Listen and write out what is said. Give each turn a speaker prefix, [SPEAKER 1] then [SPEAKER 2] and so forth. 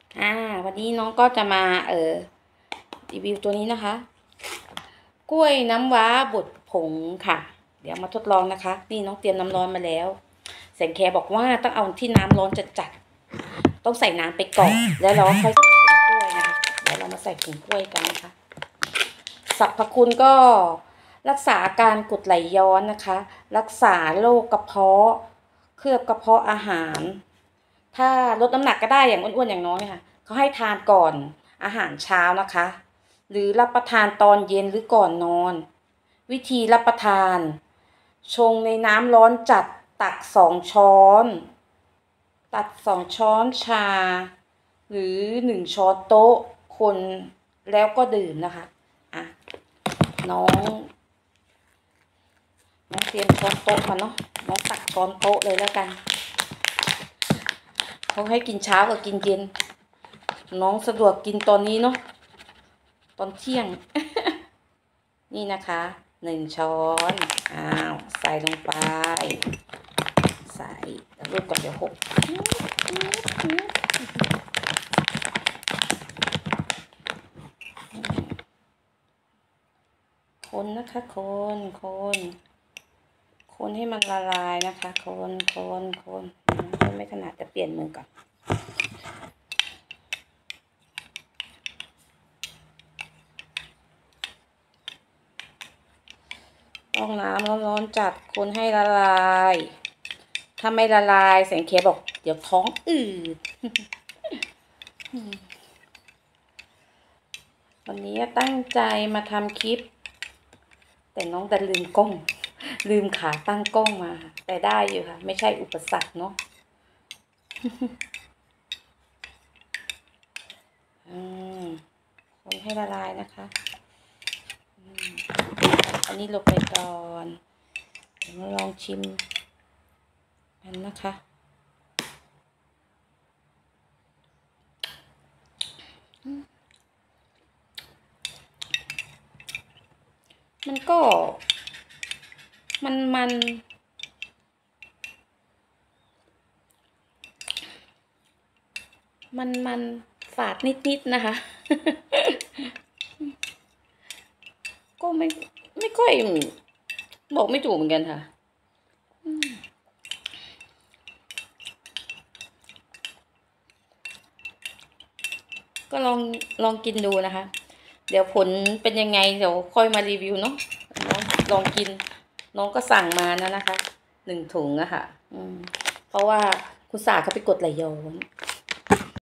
[SPEAKER 1] วันนี้น้องก็จะมารีวิวตัวนี้นะคะกล้วยน้ำว้าบดผงค่ะเดี๋ยวมาทดลองนะคะนี่น้องเตรียมน้ำร้อนมาแล้วแสงแคบอกว่าต้องเอาที่น้ำร้อนจัดๆต้องใส่น้ำไปก่อนแล้วเราค่อยใส่ผงกล้วยนะคะเดี๋ยวเรามาใส่ผงกล้วยกันนะคะสรรพคุณก็รักษาอาการกรดไหลย้อนนะคะรักษาโรคกระเพาะเคลือบกระเพาะอาหารถ้าลดน้ำหนักก็ได้อย่างอ้วนๆอย่างน้อยค่ะเขาให้ทานก่อนอาหารเช้านะคะหรือรับประทานตอนเย็นหรือก่อนนอนวิธีรับประทานชงในน้ำร้อนจัดตัก2 ช้อนตัก2 ช้อนชาหรือ1 ช้อนโต๊ะคนแล้วก็ดื่มนะคะน้องเตรียมช้อนโต๊ะมาเนาะน้องตักช้อนโต๊ะเลยแล้วกันเขาให้กินเช้ากับกินเย็นน้องสะดวกกินตอนนี้เนาะตอนเที่ยง นี่นะคะ1 ช้อนใส่ลงไปใส่แล้วรูปกับเดี๋ยวหกคนนะคะคนให้มันละลายนะคะคนไม่ขนาดจะเปลี่ยนมือก่อนต้องน้ำร้อนๆจัดคนให้ละลายถ้าไม่ละลายแสงเคบอกเดี๋ยวท้องอืดวันนี้ตั้งใจมาทำคลิปแต่น้องดันลืมกล้องลืมขาตั้งกล้องมาแต่ได้อยู่ค่ะไม่ใช่อุปสรรคเนาะคนให้ละลายนะคะอันนี้ลงไปก่อนเดี๋ยวมาลองชิมกันนะคะมันก็มันฝาดนิดๆนะคะ ก็ไม่ค่อยบอกไม่ถูกเหมือนกันค่ะก็ลองกินดูนะคะเดี๋ยวผลเป็นยังไงเดี๋ยวค่อยมารีวิวเนาะลองกินน้องก็สั่งมานะคะ1 ถุงอะค่ะเพราะว่าคุณสาเขาไปกดไหลย้อน